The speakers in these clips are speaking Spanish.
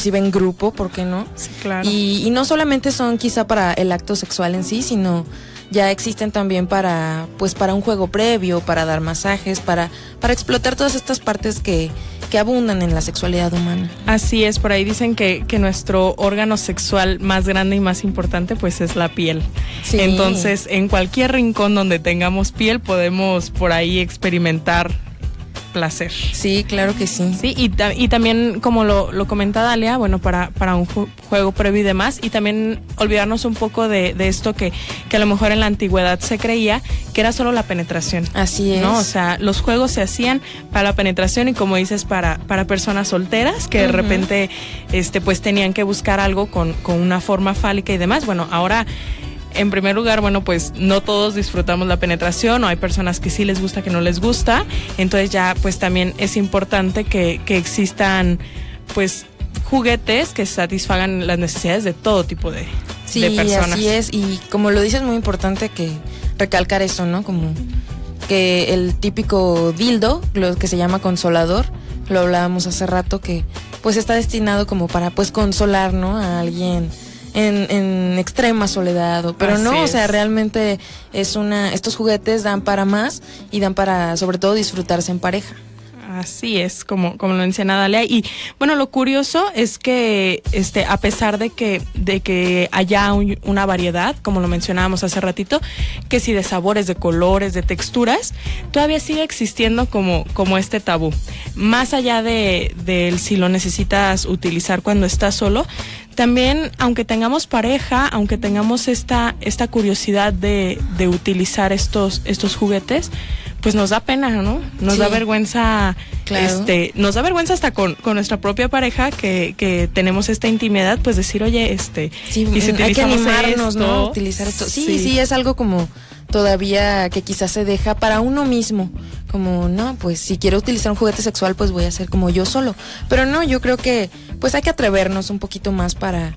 inclusive en grupo, ¿por qué no? Sí, claro. Y no solamente son quizá para el acto sexual en sí, sino ya existen también para un juego previo, para dar masajes, para explotar todas estas partes que abundan en la sexualidad humana. Así es, por ahí dicen que nuestro órgano sexual más grande y más importante pues es la piel. Sí. Entonces, en cualquier rincón donde tengamos piel podemos por ahí experimentar placer. Sí, claro que sí. Sí, y también, como lo comenta Dalia, bueno, para un juego previo y demás, y también olvidarnos un poco de esto que a lo mejor en la antigüedad se creía que era solo la penetración. Así es. ¿No? O sea, los juegos se hacían para la penetración y, como dices, para personas solteras que de repente pues tenían que buscar algo con una forma fálica y demás. Bueno, ahora, en primer lugar, bueno, pues no todos disfrutamos la penetración, o hay personas que sí les gusta, que no les gusta. Entonces ya pues también es importante que existan pues juguetes que satisfagan las necesidades de todo tipo de personas. Sí, así es. Y como lo dices, es muy importante que recalcar eso, ¿no? Como que el típico dildo, lo que se llama consolador, lo hablábamos hace rato, que pues está destinado como para pues consolar, ¿no? A alguien en extrema soledad, pero Así no, es. o sea, realmente estos juguetes dan para más y dan para, sobre todo, disfrutarse en pareja. Así es, como lo menciona Dalia. Y bueno, lo curioso es que a pesar de que haya una variedad, como lo mencionábamos hace ratito, que si de sabores, de colores, de texturas, todavía sigue existiendo como este tabú. Más allá de si lo necesitas utilizar cuando estás solo, también, aunque tengamos pareja, aunque tengamos esta curiosidad de utilizar estos juguetes, pues nos da pena, ¿no? Nos da vergüenza, claro. Nos da vergüenza hasta con nuestra propia pareja que tenemos esta intimidad, pues decir, oye, sí, y si hay que animarnos, esto, ¿no? A utilizar esto. Sí, es algo como todavía que quizás se deja para uno mismo, como, no, pues si quiero utilizar un juguete sexual, pues voy a hacer como yo solo. Pero no, yo creo que pues hay que atrevernos un poquito más para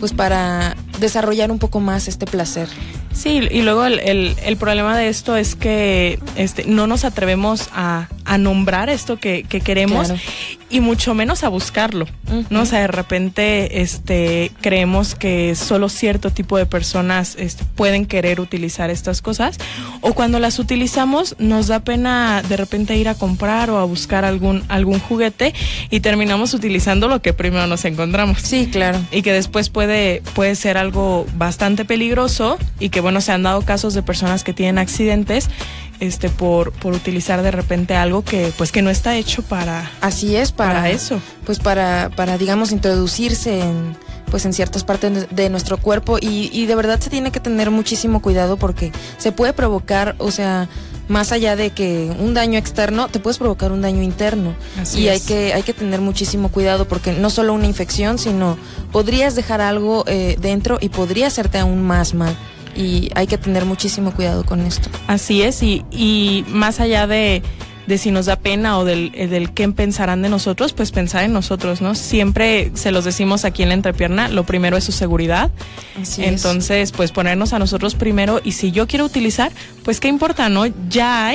desarrollar un poco más este placer. Sí, y luego el problema de esto es que no nos atrevemos a nombrar esto que queremos, claro. Y mucho menos a buscarlo, ¿no? O sea, de repente creemos que solo cierto tipo de personas pueden querer utilizar estas cosas, o cuando las utilizamos nos da pena de repente ir a comprar o a buscar algún juguete y terminamos utilizando lo que primero nos encontramos. Sí, claro. Y que después puede ser algo bastante peligroso, y que bueno, se han dado casos de personas que tienen accidentes por utilizar de repente algo que pues que no está hecho para. Así es, para eso. Pues para digamos introducirse en ciertas partes de nuestro cuerpo, y de verdad se tiene que tener muchísimo cuidado, porque se puede provocar, o sea, más allá de que un daño externo, te puedes provocar un daño interno. Así y es. hay que tener muchísimo cuidado, porque no solo una infección, sino podrías dejar algo dentro y podría hacerte aún más mal. Y hay que tener muchísimo cuidado con esto. Así es, y más allá de si nos da pena o del qué pensarán de nosotros, pues pensar en nosotros, ¿no? Siempre se los decimos aquí en La Entrepierna, lo primero es su seguridad. Así Entonces, pues ponernos a nosotros primero, y si yo quiero utilizar, pues qué importa, ¿no? Ya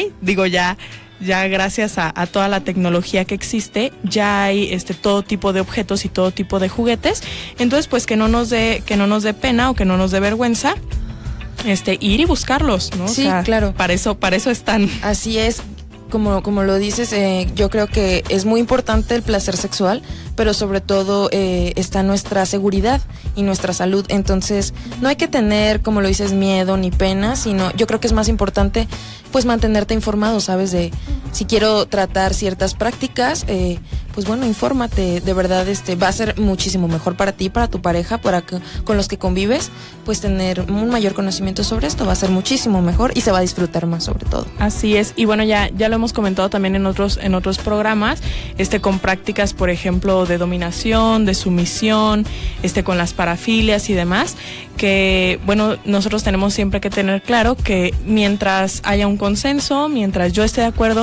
gracias a toda la tecnología que existe, ya hay todo tipo de objetos y todo tipo de juguetes. Entonces, pues que no nos dé pena o que no nos dé vergüenza ir y buscarlos, ¿no? Sí, o sea, claro. Para eso están. Así es. Como lo dices, yo creo que es muy importante el placer sexual, pero sobre todo está nuestra seguridad y nuestra salud. Entonces no hay que tener, como lo dices, miedo ni pena, sino yo creo que es más importante pues mantenerte informado, ¿sabes? De si quiero tratar ciertas prácticas, pues bueno, infórmate, de verdad va a ser muchísimo mejor para ti, para tu pareja, para que, con los que convives, pues tener un mayor conocimiento sobre esto va a ser muchísimo mejor y se va a disfrutar más sobre todo. Así es, y bueno, ya lo hemos comentado también en otros programas, con prácticas, por ejemplo, de dominación, de sumisión, con las parafilias y demás, que bueno, nosotros tenemos siempre que tener claro que mientras haya un consenso, mientras yo esté de acuerdo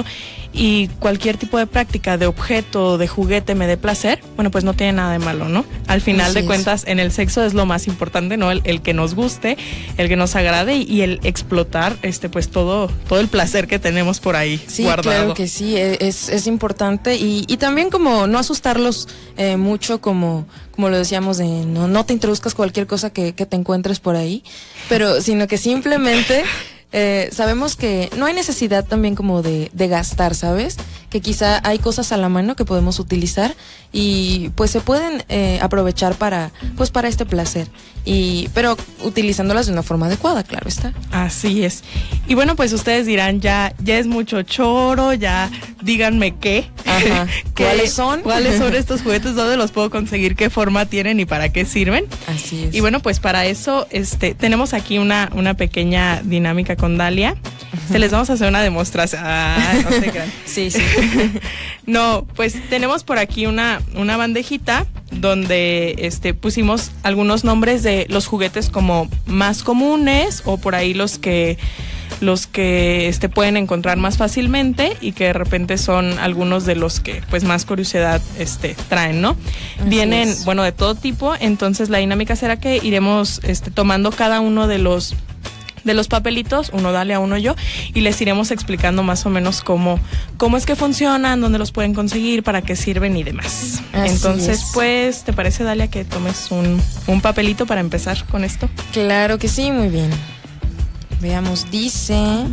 y cualquier tipo de práctica de objeto, de juguete me dé placer, bueno, pues no tiene nada de malo, ¿no? Al final de cuentas, en el sexo es lo más importante, ¿no? El que nos guste, el que nos agrade y el explotar, pues todo el placer que tenemos por ahí guardado. Claro que sí, es importante y también como no asustarlos mucho, como lo decíamos, de no te introduzcas cualquier cosa que te encuentres por ahí, pero sino que simplemente sabemos que no hay necesidad también como de gastar, ¿sabes? Que quizá hay cosas a la mano que podemos utilizar y pues se pueden aprovechar para este placer, pero utilizándolas de una forma adecuada, claro está. Así es. Y bueno, pues ustedes dirán, ya es mucho choro, ya díganme qué. Ajá. ¿Cuáles son? ¿Cuáles son estos juguetes? ¿Dónde los puedo conseguir? ¿Qué forma tienen y para qué sirven? Así es. Y bueno, pues para eso tenemos aquí una pequeña dinámica con Dalia. Les vamos a hacer una demostración. No se crean. Sí. No, pues tenemos por aquí una bandejita donde pusimos algunos nombres de los juguetes como más comunes o por ahí los que pueden encontrar más fácilmente y que de repente son algunos de los que pues más curiosidad traen, ¿no? Vienen, bueno, de todo tipo, entonces la dinámica será que iremos tomando cada uno de los papelitos, uno Dalia, uno yo, y les iremos explicando más o menos cómo es que funcionan, dónde los pueden conseguir, para qué sirven y demás. Entonces, pues, ¿te parece, Dalia, que tomes un papelito para empezar con esto? Claro que sí, muy bien. Veamos, dice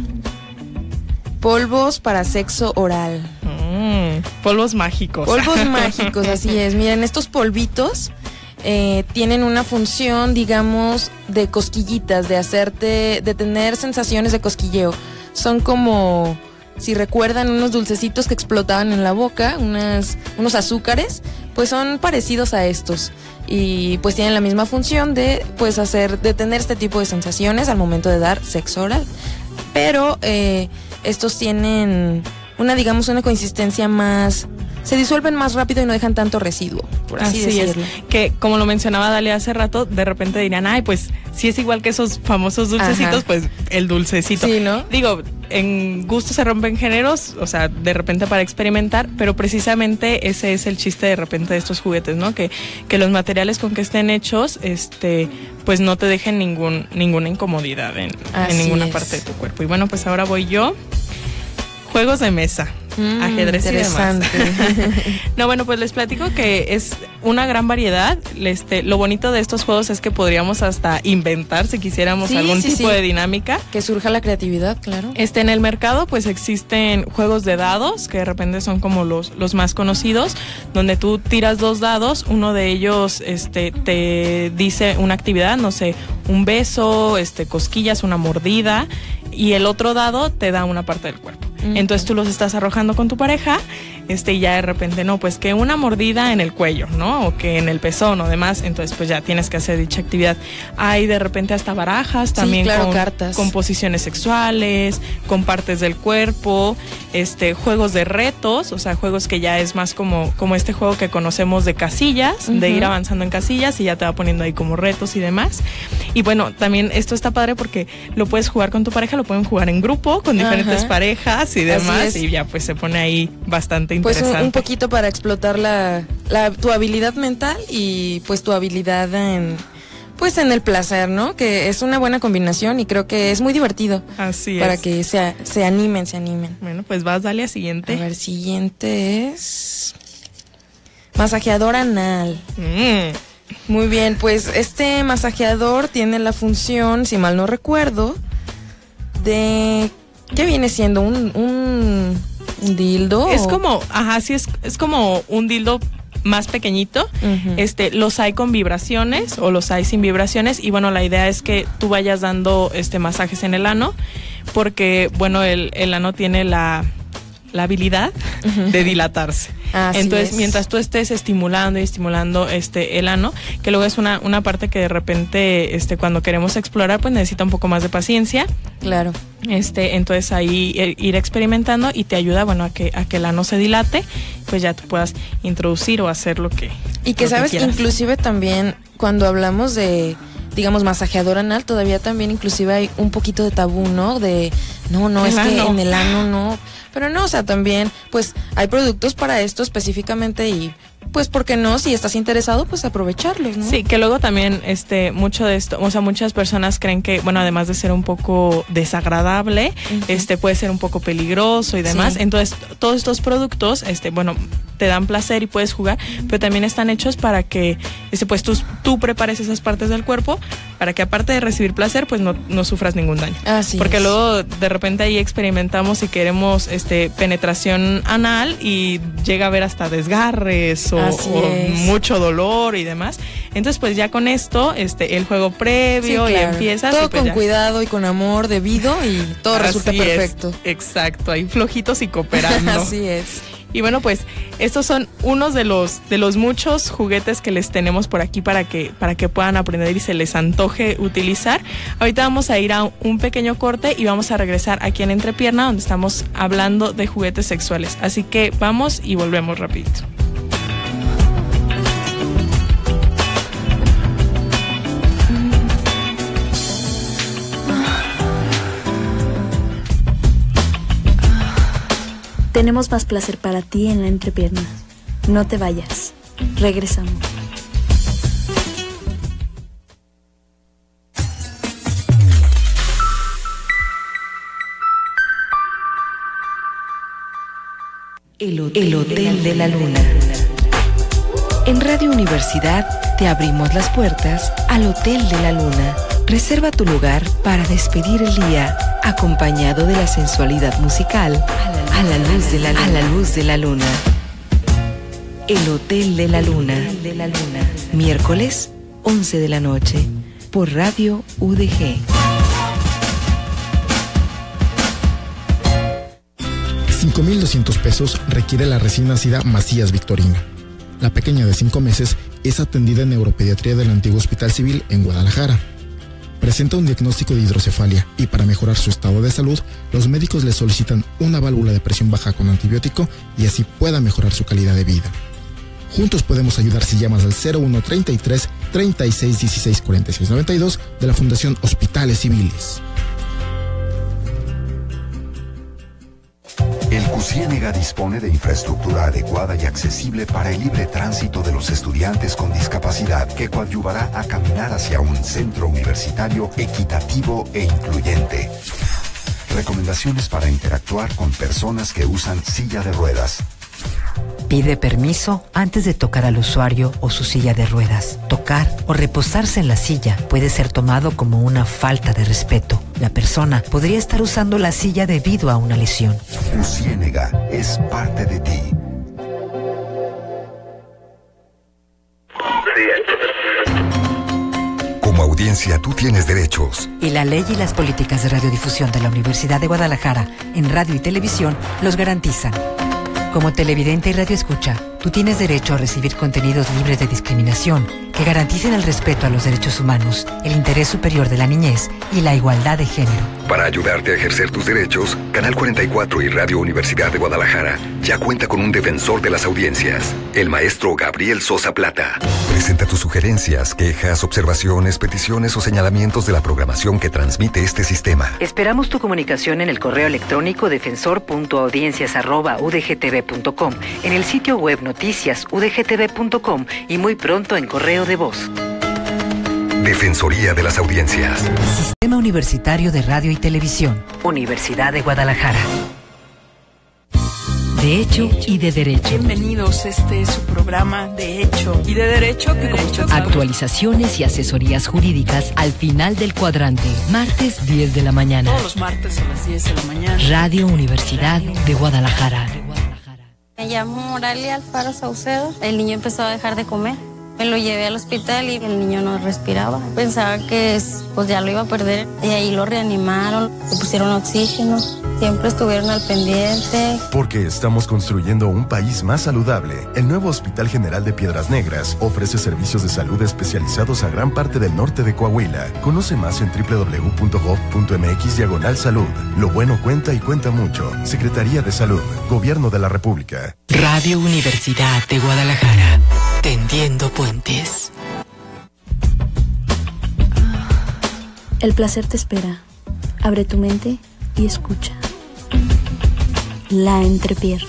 polvos para sexo oral. Polvos mágicos. Polvos mágicos, así es. Miren, estos polvitos tienen una función, digamos, de cosquillitas, de tener sensaciones de cosquilleo. Son como, si recuerdan, unos dulcecitos que explotaban en la boca, unos azúcares, pues son parecidos a estos. Y pues tienen la misma función de tener este tipo de sensaciones al momento de dar sexo oral. Pero estos tienen una consistencia más... Se disuelven más rápido y no dejan tanto residuo, por así decirlo. Es. Que como lo mencionaba Dalia hace rato, de repente dirían, ay, pues si es igual que esos famosos dulcecitos, pues el dulcecito. Sí, ¿no? Digo, en gusto se rompen géneros, o sea, de repente para experimentar, pero precisamente ese es el chiste de repente de estos juguetes, ¿no? Que los materiales con que estén hechos, pues no te dejen ninguna incomodidad en ninguna parte de tu cuerpo. Y bueno, pues ahora voy yo. Juegos de mesa. Ajedrez y demás. No, bueno, pues les platico que es una gran variedad. Lo bonito de estos juegos es que podríamos hasta inventar, si quisiéramos, algún tipo de dinámica. Que surja la creatividad, claro. En el mercado pues existen juegos de dados, que de repente son como los más conocidos, donde tú tiras 2 dados, uno de ellos te dice una actividad, no sé, un beso, cosquillas, una mordida, y el otro dado te da una parte del cuerpo. Entonces tú los estás arrojando con tu pareja, y ya de repente, no, pues que una mordida en el cuello, ¿no? O que en el pezón o demás, entonces pues ya tienes que hacer dicha actividad. Hay de repente hasta barajas, también claro, cartas, con posiciones sexuales, con partes del cuerpo, juegos de retos, o sea, juegos que ya es más como este juego que conocemos de casillas, de ir avanzando en casillas y ya te va poniendo ahí como retos y demás. Y bueno, también esto está padre porque lo puedes jugar con tu pareja, lo pueden jugar en grupo, con diferentes parejas y demás, y ya pues se pone ahí bastante interesante. Pues un poquito para explotar tu habilidad mental y pues tu habilidad en el placer, ¿no? Que es una buena combinación y creo que es muy divertido. Así es. Para que se animen. Bueno, pues vas, dale a siguiente. A ver, siguiente es masajeador anal. Muy bien, pues este masajeador tiene la función, si mal no recuerdo, de... ¿Qué viene siendo? ¿Un dildo? Es como, sí, es como un dildo más pequeñito. Los hay con vibraciones o los hay sin vibraciones, y bueno, la idea es que tú vayas dando masajes en el ano, porque bueno, el ano tiene la habilidad de dilatarse. Entonces, mientras tú estés estimulando el ano, que luego es una parte que de repente cuando queremos explorar, pues necesita un poco más de paciencia. Claro. Entonces ahí ir experimentando y te ayuda, bueno, a que el ano se dilate, pues ya tú puedas introducir o hacer lo que y que sabes, que quieras. Inclusive también cuando hablamos de digamos, masajeador anal, todavía también inclusive hay un poquito de tabú, ¿no? De, no, es que en el ano no. Pero no, o sea, también, pues, hay productos para esto específicamente y, pues, ¿por qué no? Si estás interesado, pues, aprovecharlos, ¿no? Sí, que luego también, mucho de esto, o sea, muchas personas creen que, bueno, además de ser un poco desagradable, puede ser un poco peligroso y demás. Sí. Entonces, todos estos productos, bueno, te dan placer y puedes jugar, pero también están hechos para que, pues, tú prepares esas partes del cuerpo para que, aparte de recibir placer, pues, no sufras ningún daño. Así porque es. luego, de repente, ahí experimentamos y queremos, penetración anal y llega a haber hasta desgarres o mucho dolor y demás. Entonces, pues, ya con esto, el juego previo, sí, claro, y empiezas. Todo y pues con ya, cuidado y con amor debido y todo resulta perfecto. Exacto, ahí flojitos y cooperando. Así es. Y bueno, pues estos son unos de los muchos juguetes que les tenemos por aquí para que puedan aprender y se les antoje utilizar. Ahorita vamos a ir a un pequeño corte y vamos a regresar aquí en Entrepierna, donde estamos hablando de juguetes sexuales. Así que vamos y volvemos rapidito. Tenemos más placer para ti en la entrepierna. No te vayas. Regresamos. El Hotel de la Luna. En Radio Universidad te abrimos las puertas al Hotel de la Luna. Reserva tu lugar para despedir el día, acompañado de la sensualidad musical a la luz de la luna. El Hotel de la Luna. Miércoles, 11 de la noche, por Radio UDG. 5,200 pesos requiere la recién nacida Macías Victorina. La pequeña de 5 meses es atendida en neuropediatría del antiguo Hospital Civil en Guadalajara. Presenta un diagnóstico de hidrocefalia y para mejorar su estado de salud, los médicos le solicitan una válvula de presión baja con antibiótico y así pueda mejorar su calidad de vida. Juntos podemos ayudar si llamas al 0133 36 16 46 92 de la Fundación Hospitales Civiles. El CUCIÉNEGA dispone de infraestructura adecuada y accesible para el libre tránsito de los estudiantes con discapacidad, que coadyuvará a caminar hacia un centro universitario equitativo e incluyente. Recomendaciones para interactuar con personas que usan silla de ruedas. Pide permiso antes de tocar al usuario o su silla de ruedas. Tocar o reposarse en la silla puede ser tomado como una falta de respeto. La persona podría estar usando la silla debido a una lesión. CUCIÉNEGA es parte de ti. Como audiencia, tú tienes derechos. Y la ley y las políticas de radiodifusión de la Universidad de Guadalajara en radio y televisión los garantizan. Como televidente y radioescucha, tú tienes derecho a recibir contenidos libres de discriminación, que garanticen el respeto a los derechos humanos, el interés superior de la niñez y la igualdad de género. Para ayudarte a ejercer tus derechos, Canal 44 y Radio Universidad de Guadalajara ya cuenta con un defensor de las audiencias, el maestro Gabriel Sosa Plata. Presenta tus sugerencias, quejas, observaciones, peticiones o señalamientos de la programación que transmite este sistema. Esperamos tu comunicación en el correo electrónico defensor.audiencias@udgtv.com, en el sitio web noticiasudgtv.com y muy pronto en correo de voz. Defensoría de las Audiencias. Sistema Universitario de Radio y Televisión. Universidad de Guadalajara. De hecho y de derecho. Bienvenidos, este es su programa De Hecho y de Derecho, que como usted sabe, actualizaciones y asesorías jurídicas al final del cuadrante. Martes 10 de la mañana. todos los martes a las 10 de la mañana. Radio Universidad de Guadalajara. Me llamo Moralia Alfaro Saucedo. El niño empezó a dejar de comer. Me lo llevé al hospital y el niño no respiraba. Pensaba que pues ya lo iba a perder. Y ahí lo reanimaron, le pusieron oxígeno. Siempre estuvieron al pendiente. Porque estamos construyendo un país más saludable. El nuevo Hospital General de Piedras Negras ofrece servicios de salud especializados a gran parte del norte de Coahuila. Conoce más en www.gov.mx/salud. Lo bueno cuenta y cuenta mucho. Secretaría de Salud, Gobierno de la República. Radio Universidad de Guadalajara. Tendiendo puentes. El placer te espera. Abre tu mente y escucha. La entrepierna.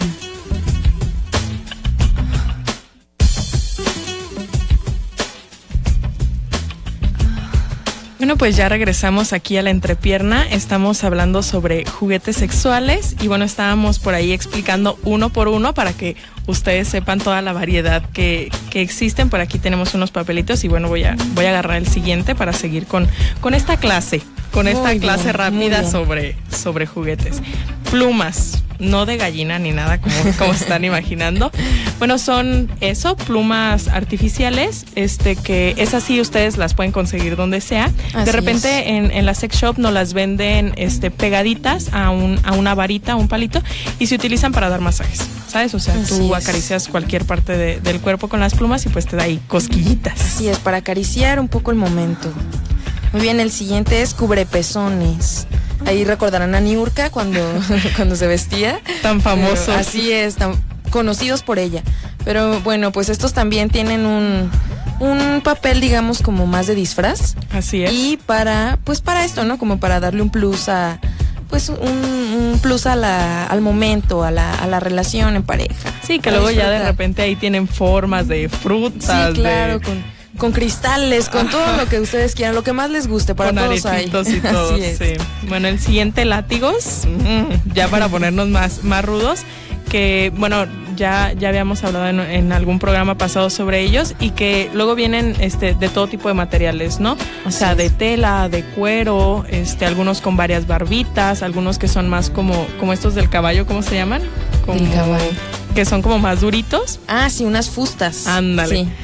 Bueno, pues ya regresamos aquí a la entrepierna. Estamos hablando sobre juguetes sexuales y bueno, estábamos por ahí explicando uno por uno para que ustedes sepan toda la variedad que existen. Por aquí tenemos unos papelitos y bueno, voy a agarrar el siguiente para seguir con esta clase. Con esta clase rápida sobre juguetes. Plumas, no de gallina ni nada como están imaginando. Bueno, son plumas artificiales, que es así, ustedes las pueden conseguir donde sea. Así de repente en la sex shop nos las venden pegaditas a una varita, a un palito, y se utilizan para dar masajes, ¿sabes? O sea, tú acaricias cualquier parte del cuerpo con las plumas y pues te da ahí cosquillitas. Así es, para acariciar un poco el momento. Muy bien, el siguiente es cubrepezones. Ahí recordarán a Niurka cuando se vestía. Tan famosos. Así es, tan conocidos por ella. Pero bueno, pues estos también tienen un papel, digamos, como más de disfraz. Así es. Y para esto, ¿no? Como para darle un plus a, pues un plus al momento, a la relación en pareja. Sí, que luego ya de repente ahí tienen formas de frutas. Sí, claro, con cristales, con todo lo que ustedes quieran, lo que más les guste, para con todos hay. Y todo, así es. Sí. Bueno, el siguiente, látigos, ya para ponernos más rudos, que bueno, ya habíamos hablado en algún programa pasado sobre ellos y que luego vienen de todo tipo de materiales, ¿no? O sea, de tela, de cuero, algunos con varias barbitas, algunos que son más como estos del caballo, ¿cómo se llaman? Del caballo. Que son como más duritos. Ah, sí, unas fustas. Ándale. Sí.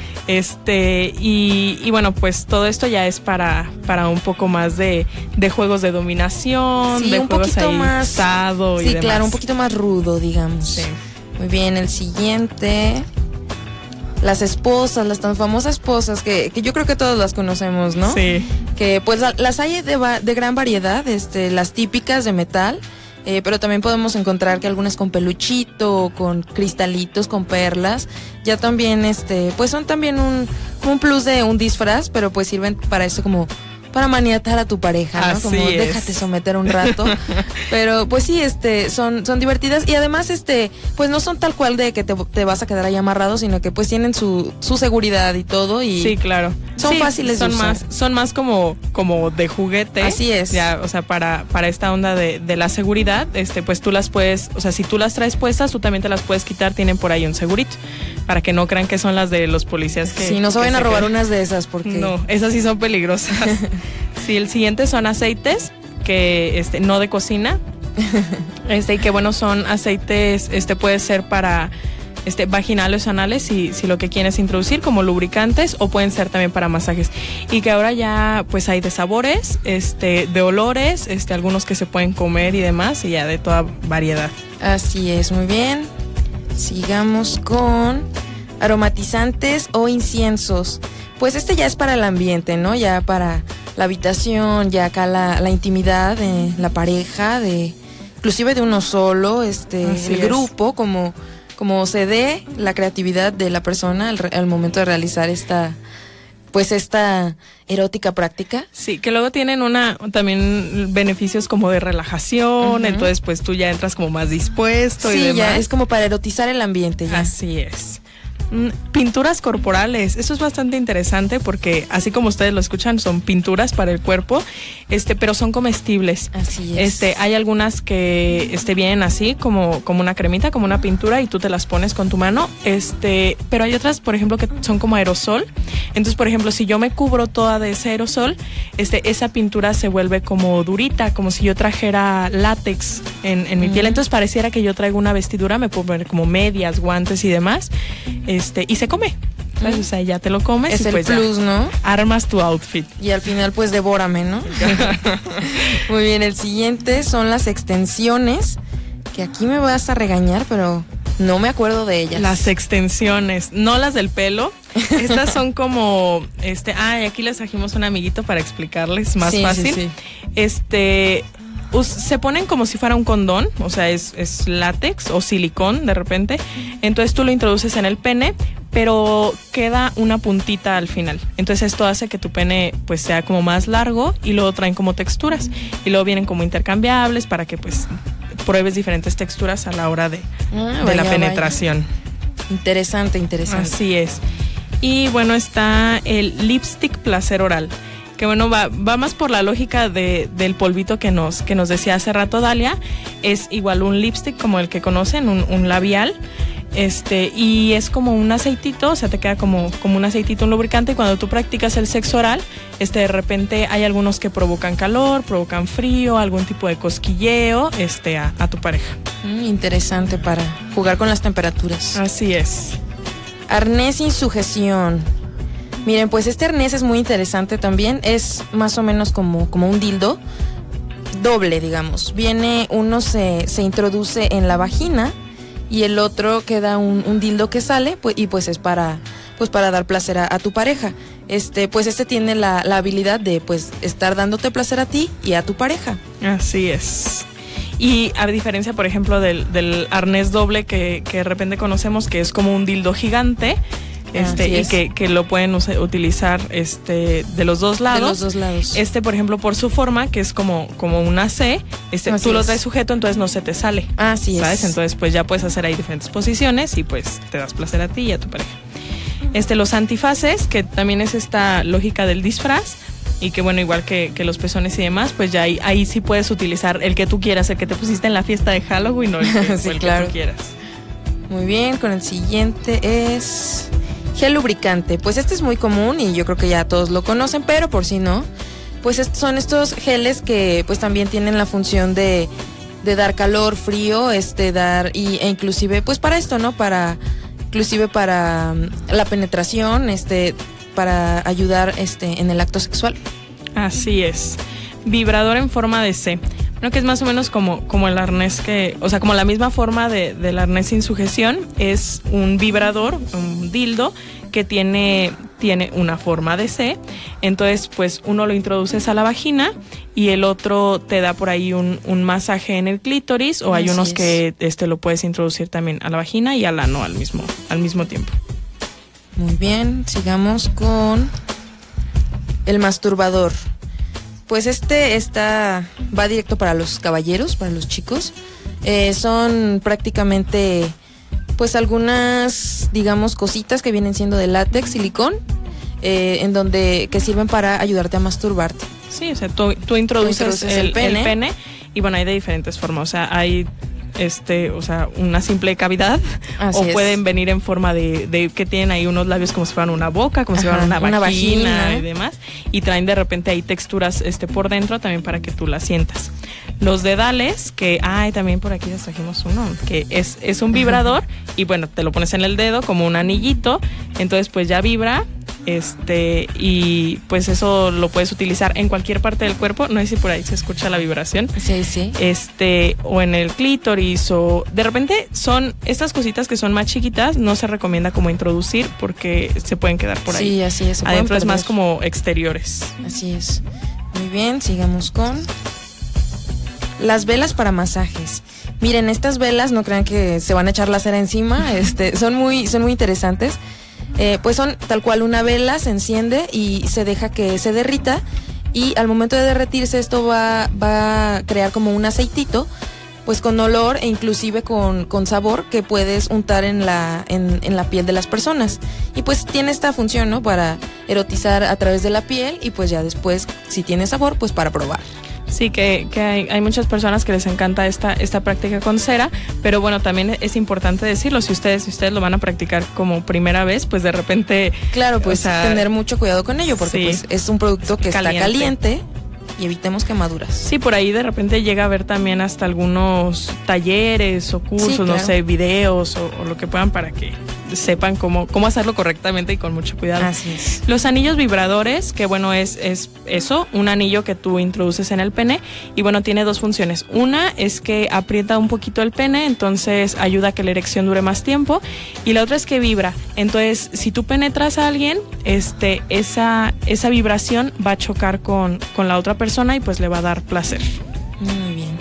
Y bueno, pues todo esto ya es para un poco más de juegos de dominación, sí, de un juegos poquito ahí más usado y sí, demás. claro, un poquito más rudo, digamos. Sí. Muy bien, el siguiente, las esposas, las tan famosas esposas que yo creo que todos las conocemos, ¿no? Sí. Que pues las hay de gran variedad, las típicas de metal. Pero también podemos encontrar que algunas con peluchito, con cristalitos, con perlas. Ya también, pues son también un plus de un disfraz, pero pues sirven para eso como para maniatar a tu pareja, ¿no? Así como es. Déjate someter un rato. Pero pues sí, son divertidas y además, pues no son tal cual de que te vas a quedar ahí amarrado, sino que pues tienen su seguridad y todo y sí, claro. Son fáciles de usar. Son más como de juguete. Así es. Ya, o sea, para esta onda de la seguridad, pues tú las puedes, o sea, si tú las traes puestas, tú también te las puedes quitar, tienen por ahí un segurito, para que no crean que son las de los policías que... Sí, no se vayan a robar unas de esas porque... No, esas sí son peligrosas. Sí, el siguiente son aceites que no de cocina. Y que bueno, son aceites, puede ser para vaginales o anales si lo que quieres introducir como lubricantes, o pueden ser también para masajes. Y que ahora ya pues hay de sabores, de olores, algunos que se pueden comer y demás, y ya de toda variedad. Así es, muy bien. Sigamos con aromatizantes o inciensos. Pues ya es para el ambiente, ¿no? Ya para la habitación, ya acá la intimidad de la pareja, inclusive de uno solo, el grupo, como se dé la creatividad de la persona al momento de realizar esta erótica práctica. Sí, que luego tienen también beneficios como de relajación, entonces pues tú ya entras como más dispuesto y demás. Sí, ya es como para erotizar el ambiente ya. Así es. Pinturas corporales, eso es bastante interesante porque así como ustedes lo escuchan, son pinturas para el cuerpo, pero son comestibles. Así es. Hay algunas que vienen así como una cremita, como una pintura, y tú te las pones con tu mano, pero hay otras, por ejemplo, que son como aerosol. Entonces, por ejemplo, si yo me cubro toda de ese aerosol, esa pintura se vuelve como durita, como si yo trajera látex en mi piel. Entonces pareciera que yo traigo una vestidura, me puedo poner como medias, guantes y demás. Y se come. O sea, ya te lo comes. Es y el pues plus, ¿no? Armas tu outfit. Y al final, pues, devórame, ¿no? Muy bien, el siguiente son las extensiones, que aquí me vas a regañar, pero no me acuerdo de ellas. Las extensiones, no las del pelo. Estas son como, y aquí les trajimos un amiguito para explicarles más fácil. Sí. se ponen como si fuera un condón, o sea, es látex o silicón de repente. Entonces tú lo introduces en el pene, pero queda una puntita al final. Entonces esto hace que tu pene pues sea como más largo y luego traen como texturas. Y luego vienen como intercambiables para que pues pruebes diferentes texturas a la hora de la penetración. Vaya. Interesante. Así es. Y bueno, está el lipstick placer oral, que bueno, va más por la lógica del polvito que nos decía hace rato Dalia. Es igual un lipstick como el que conocen, un labial. Y es como un aceitito, o sea, te queda como un aceitito, un lubricante, y cuando tú practicas el sexo oral, de repente hay algunos que provocan calor, provocan frío, algún tipo de cosquilleo, a tu pareja. Interesante para jugar con las temperaturas. Así es. Arnés sin sujeción. Miren, pues este arnés es muy interesante también, es más o menos como un dildo, doble, digamos. Uno se introduce en la vagina, y el otro queda un dildo que sale, pues, y pues es para dar placer a tu pareja. Pues tiene la habilidad de pues estar dándote placer a ti y a tu pareja. Así es. Y a diferencia, por ejemplo, del arnés doble que de repente conocemos, que es como un dildo gigante, y que lo pueden utilizar de los dos lados. De los dos lados. Por ejemplo, por su forma, que es como una C, tú lo traes sujeto, entonces no se te sale. Así ¿sabes? es. Entonces, pues ya puedes hacer ahí diferentes posiciones y pues te das placer a ti y a tu pareja. Los antifaces, que también es esta lógica del disfraz, y que bueno, igual que los pezones y demás, pues ya ahí sí puedes utilizar el que tú quieras, el que te pusiste en la fiesta de Halloween, o el que, sí, o el claro. que tú quieras. Muy bien, con el siguiente es gel lubricante. Pues es muy común y yo creo que ya todos lo conocen, pero por si no, pues son estos geles que pues también tienen la función de dar calor, frío, e inclusive pues para esto, ¿no? Inclusive para la penetración, para ayudar en el acto sexual. Así es. Vibrador en forma de C. Bueno, que es más o menos como el arnés como la misma forma del arnés sin sujeción. Es un vibrador, un dildo, que tiene una forma de C. Entonces, pues uno lo introduces a la vagina y el otro te da por ahí un masaje en el clítoris, o hay unos que lo puedes introducir también a la vagina y al ano al mismo tiempo. Muy bien, sigamos con el masturbador. Pues va directo para los caballeros, para los chicos. Son prácticamente pues algunas, digamos, cositas que vienen siendo de látex, silicón, que sirven para ayudarte a masturbarte. Sí, o sea, tú introduces el pene, y bueno, hay de diferentes formas, o sea, hay una simple cavidad. Así pueden venir en forma de que tienen ahí unos labios como si fueran una boca, como si fueran una vagina y demás, y traen de repente ahí texturas por dentro también para que tú las sientas. Los dedales, que también por aquí les trajimos uno, que es un vibrador, y bueno, te lo pones en el dedo como un anillito, entonces pues ya vibra. Y pues eso lo puedes utilizar en cualquier parte del cuerpo. No sé si por ahí se escucha la vibración. Sí. O en el clítoris, o de repente son estas cositas que son más chiquitas, no se recomienda como introducir porque se pueden quedar por ahí. Sí, así es. Adentro es más como exteriores. Así es. Muy bien, sigamos con las velas para masajes. Miren, estas velas, no crean que se van a echar la cera encima, son muy interesantes. Pues son tal cual una vela, se enciende y se deja que se derrita, y al momento de derretirse esto va a crear como un aceitito, pues con olor e inclusive con sabor, que puedes untar en la piel de las personas, y pues tiene esta función, ¿no? Para erotizar a través de la piel, y pues ya después, si tiene sabor, pues para probar. Sí, que hay muchas personas que les encanta esta práctica con cera, pero bueno, también es importante decirlo, si ustedes lo van a practicar como primera vez, pues de repente... Claro, pues tener mucho cuidado con ello, porque pues es un producto que está caliente, y evitemos quemaduras. Sí, por ahí de repente llega a haber también hasta algunos talleres o cursos, sí, claro. No sé, videos o lo que puedan, para que sepan cómo hacerlo correctamente y con mucho cuidado. Así es. Los anillos vibradores, que bueno, es eso, un anillo que tú introduces en el pene, y bueno, tiene dos funciones. Una es que aprieta un poquito el pene, entonces ayuda a que la erección dure más tiempo, y la otra es que vibra. Entonces, si tú penetras a alguien, esa vibración va a chocar con la otra persona y pues le va a dar placer. Muy bien.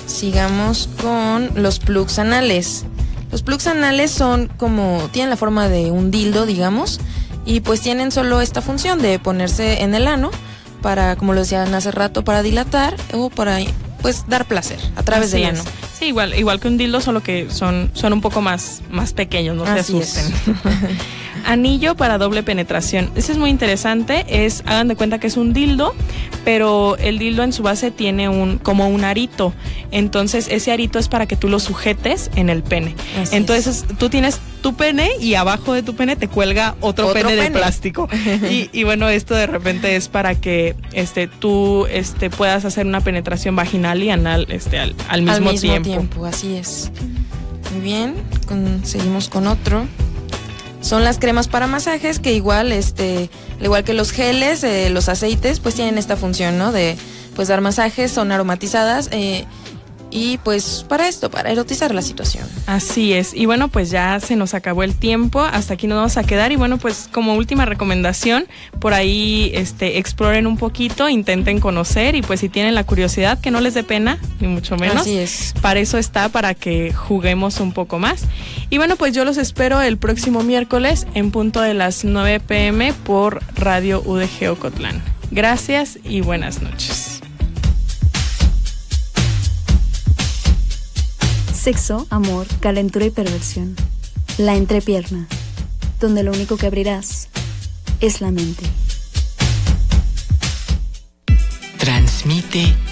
sigamos con los plugs anales. Los plugs anales tienen la forma de un dildo, digamos, y pues tienen solo esta función de ponerse en el ano para, como lo decían hace rato, para dilatar o para pues dar placer a través del ano. Sí, igual que un dildo, solo que son un poco más pequeños, no se asusten. Anillo para doble penetración. Ese es muy interesante. Hagan de cuenta que es un dildo, pero el dildo en su base tiene como un arito. Entonces ese arito es para que tú lo sujetes en el pene. Entonces tú tienes tu pene y abajo de tu pene te cuelga otro pene de plástico. Y bueno, esto de repente es para que tú puedas hacer una penetración vaginal y anal al mismo tiempo. Así es. Muy bien, seguimos con otro. Son las cremas para masajes, que igual que los geles, los aceites, pues tienen esta función, ¿no? De pues dar masajes, son aromatizadas y pues para erotizar la situación. Así es. Y bueno, pues ya se nos acabó el tiempo, hasta aquí nos vamos a quedar. Y bueno, pues como última recomendación, por ahí exploren un poquito, intenten conocer, y pues si tienen la curiosidad, que no les dé pena, ni mucho menos. Así es. Para eso está, para que juguemos un poco más. Y bueno, pues yo los espero el próximo miércoles en punto de las 9 p.m. por Radio UDG Ocotlán. Gracias y buenas noches. Sexo, amor, calentura y perversión. La entrepierna, donde lo único que abrirás es la mente. Transmite